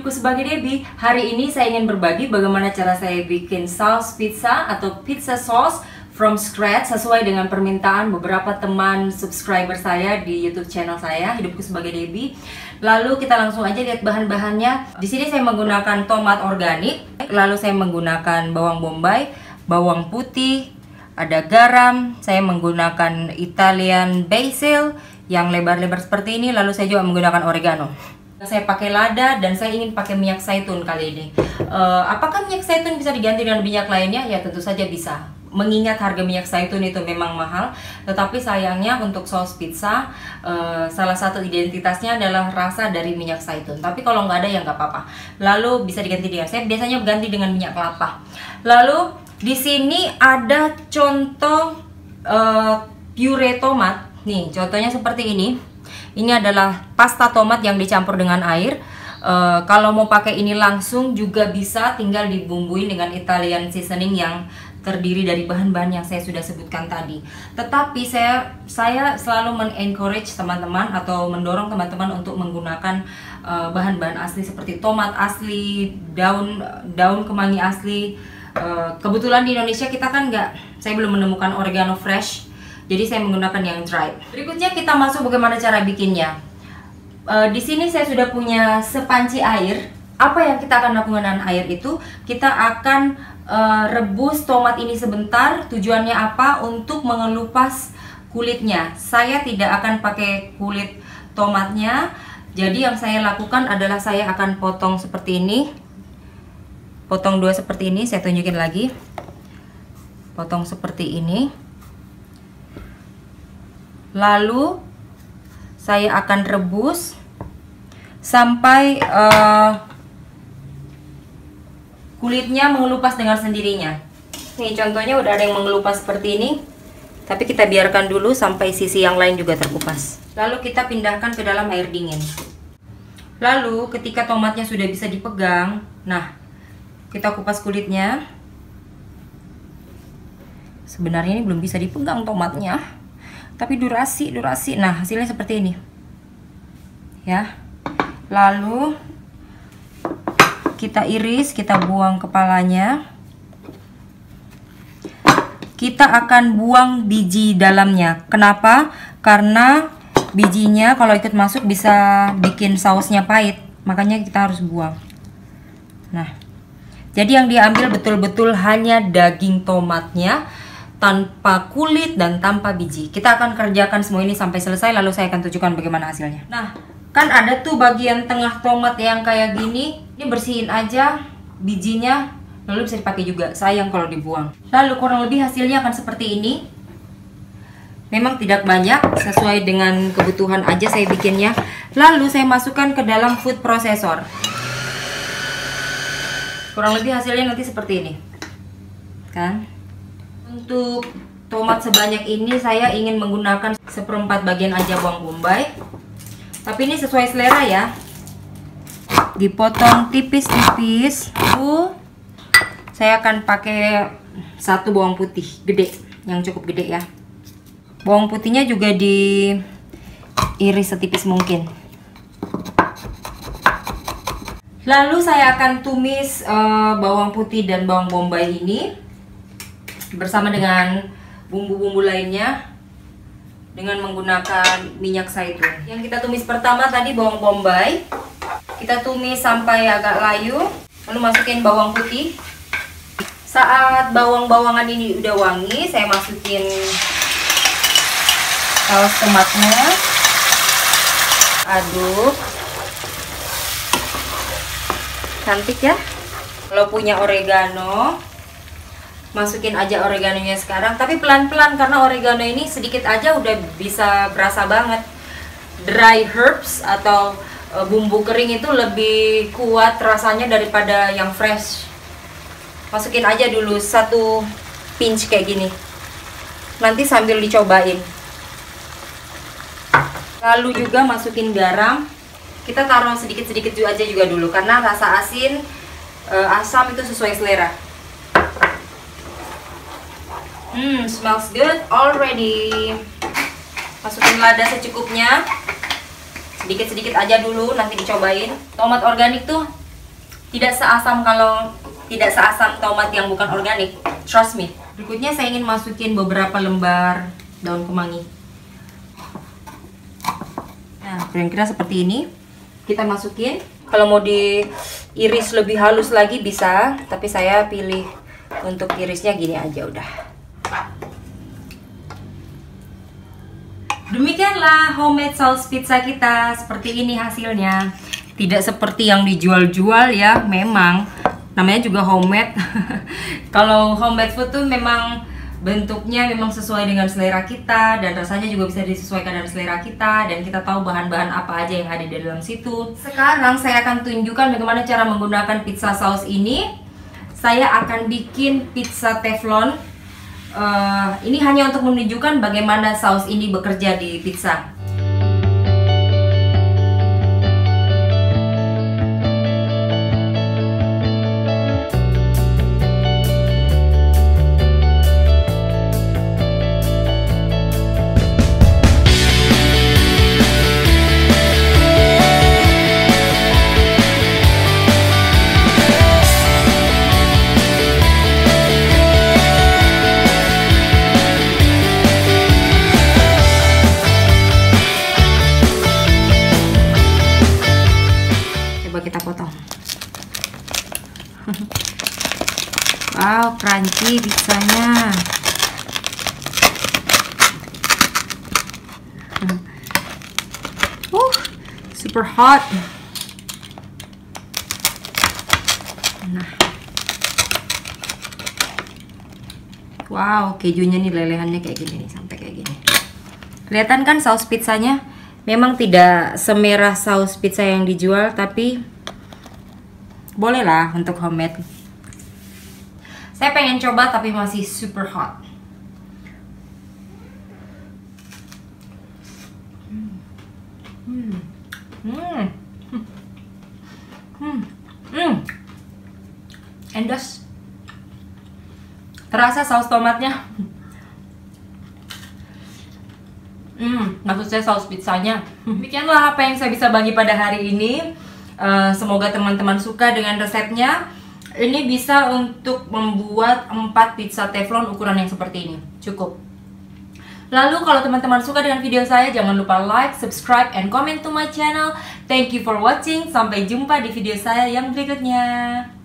hidupku sebagai Debbie. Hari ini saya ingin berbagi bagaimana cara saya bikin saus pizza atau pizza sauce from scratch sesuai dengan permintaan beberapa teman subscriber saya di YouTube channel saya, Hidupku sebagai Debbie. Lalu kita langsung aja lihat bahan-bahannya. Di sini saya menggunakan tomat organik, lalu saya menggunakan bawang bombay, bawang putih, ada garam, saya menggunakan Italian basil yang lebar-lebar seperti ini, lalu saya juga menggunakan oregano. Saya pakai lada dan saya ingin pakai minyak zaitun kali ini. Apakah minyak zaitun bisa diganti dengan minyak lainnya? Ya tentu saja bisa. Mengingat harga minyak zaitun itu memang mahal, tetapi sayangnya untuk saus pizza salah satu identitasnya adalah rasa dari minyak zaitun. Tapi kalau nggak ada ya nggak apa-apa. Lalu bisa diganti dengan, saya biasanya ganti dengan minyak kelapa. Lalu di sini ada contoh puree tomat. Nih contohnya seperti ini. Ini adalah pasta tomat yang dicampur dengan air. Kalau mau pakai ini langsung juga bisa, tinggal dibumbuin dengan Italian seasoning yang terdiri dari bahan-bahan yang saya sudah sebutkan tadi. Tetapi saya selalu men-encourage teman-teman atau mendorong teman-teman untuk menggunakan bahan-bahan asli seperti tomat asli, daun kemangi asli. Kebetulan di Indonesia kita kan saya belum menemukan oregano fresh. Jadi saya menggunakan yang dry. Berikutnya kita masuk bagaimana cara bikinnya. Di sini saya sudah punya sepanci air. Apa yang kita akan lakukan dengan air itu? Kita akan rebus tomat ini sebentar. Tujuannya apa? Untuk mengelupas kulitnya. Saya tidak akan pakai kulit tomatnya. Jadi yang saya lakukan adalah saya akan potong seperti ini. Potong dua seperti ini. Saya tunjukin lagi. Potong seperti ini. Lalu saya akan rebus sampai kulitnya mengelupas dengan sendirinya. Nih contohnya udah ada yang mengelupas seperti ini. Tapi kita biarkan dulu sampai sisi yang lain juga terkupas. Lalu kita pindahkan ke dalam air dingin. Lalu ketika tomatnya sudah bisa dipegang, nah kita kupas kulitnya. Sebenarnya ini belum bisa dipegang tomatnya, tapi durasi. Nah hasilnya seperti ini ya. Lalu kita iris, kita buang kepalanya. Kita akan buang biji dalamnya. Kenapa? Karena bijinya kalau ikut masuk bisa bikin sausnya pahit, makanya kita harus buang. Nah jadi yang diambil betul-betul hanya daging tomatnya, tanpa kulit dan tanpa biji. Kita akan kerjakan semua ini sampai selesai, lalu saya akan tunjukkan bagaimana hasilnya. Nah, kan ada tuh bagian tengah tomat yang kayak gini. Ini bersihin aja bijinya, lalu bisa dipakai juga. Sayang kalau dibuang. Lalu kurang lebih hasilnya akan seperti ini. Memang tidak banyak, sesuai dengan kebutuhan aja saya bikinnya. Lalu saya masukkan ke dalam food processor. Kurang lebih hasilnya nanti seperti ini. Kan? Untuk tomat sebanyak ini saya ingin menggunakan 1/4 bagian aja bawang bombay. Tapi ini sesuai selera ya. Dipotong tipis-tipis. Saya akan pakai 1 bawang putih gede, yang cukup gede ya. Bawang putihnya juga diiris setipis mungkin. Lalu saya akan tumis bawang putih dan bawang bombay ini bersama dengan bumbu-bumbu lainnya dengan menggunakan minyak zaitun. Yang kita tumis pertama tadi bawang bombay. Kita tumis sampai agak layu, lalu masukin bawang putih. Saat bawang-bawangan ini udah wangi, saya masukin saus tomatnya. Aduk. Cantik ya. Kalau punya oregano, masukin aja oreganonya sekarang, tapi pelan-pelan karena oregano ini sedikit aja udah bisa berasa banget. Dry herbs atau bumbu kering itu lebih kuat rasanya daripada yang fresh. Masukin aja dulu 1 pinch kayak gini. Nanti sambil dicobain. Lalu juga masukin garam. Kita taruh sedikit-sedikit aja juga dulu karena rasa asin, asam itu sesuai selera. Smells good already. Masukin lada secukupnya. Sedikit-sedikit aja dulu, nanti dicobain. Tomat organik tuh Tidak seasam tomat yang bukan organik. Trust me. Berikutnya saya ingin masukin beberapa lembar daun kemangi. Nah, kira-kira seperti ini. Kita masukin. Kalau mau diiris lebih halus lagi bisa, tapi saya pilih untuk irisnya gini aja udah. Demikianlah homemade saus pizza kita. Seperti ini hasilnya. Tidak seperti yang dijual-jual ya, memang namanya juga homemade. Kalau homemade food tuh memang bentuknya memang sesuai dengan selera kita, dan rasanya juga bisa disesuaikan dengan selera kita, dan kita tahu bahan-bahan apa aja yang ada di dalam situ. Sekarang saya akan tunjukkan bagaimana cara menggunakan pizza sauce ini. Saya akan bikin pizza teflon. Ini hanya untuk menunjukkan bagaimana saus ini bekerja di pizza. Kita potong. Wow, crunchy pizzanya. Super hot. Nah. Wow, kejunya nih lelehannya kayak gini nih, sampai kayak gini. Kelihatan kan saus pizzanya? Memang tidak semerah saus pizza yang dijual, tapi bolehlah untuk homemade. Saya pengen coba tapi masih super hot. Endos. Terasa saus tomatnya. Maksud saya saus pizzanya. Demikianlah apa yang saya bisa bagi pada hari ini. Semoga teman-teman suka dengan resepnya. Ini bisa untuk membuat 4 pizza teflon ukuran yang seperti ini. Cukup. Lalu kalau teman-teman suka dengan video saya, jangan lupa like, subscribe, and comment to my channel. Thank you for watching. Sampai jumpa di video saya yang berikutnya.